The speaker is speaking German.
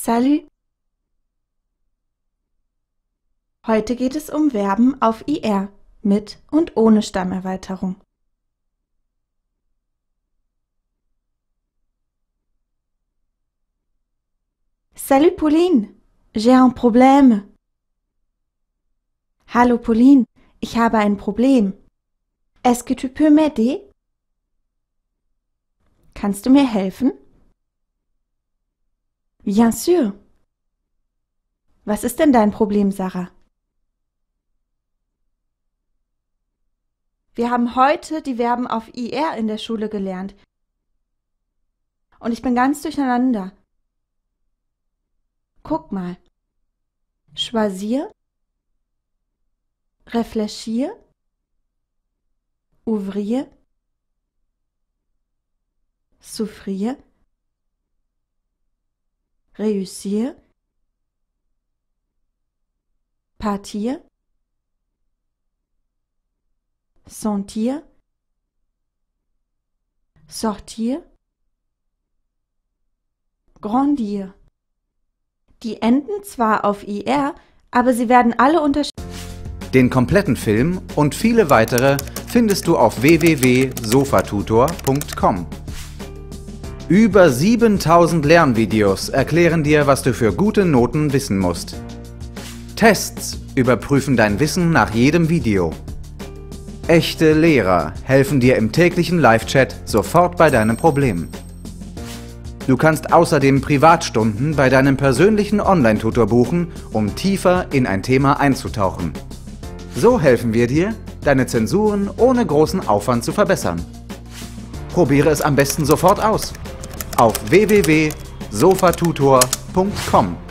Salut! Heute geht es um Verben auf IR mit und ohne Stammerweiterung. Salut Pauline, j'ai un problème. Hallo Pauline, ich habe ein Problem. Est-ce que tu peux m'aider? Kannst du mir helfen? Bien sûr. Was ist denn dein Problem, Sarah? Wir haben heute die Verben auf IR in der Schule gelernt. Und ich bin ganz durcheinander. Guck mal. Choisir, réfléchir, ouvrir, souffrir, réussir, partir, sentir, sortir, grandir. Die enden zwar auf IR, aber sie werden alle unterschiedlich. Den kompletten Film und viele weitere findest du auf www.sofatutor.com. Über 7000 Lernvideos erklären dir, was du für gute Noten wissen musst. Tests überprüfen dein Wissen nach jedem Video. Echte Lehrer helfen dir im täglichen Live-Chat sofort bei deinem Problem. Du kannst außerdem Privatstunden bei deinem persönlichen Online-Tutor buchen, um tiefer in ein Thema einzutauchen. So helfen wir dir, deine Zensuren ohne großen Aufwand zu verbessern. Probiere es am besten sofort aus. Auf www.sofatutor.com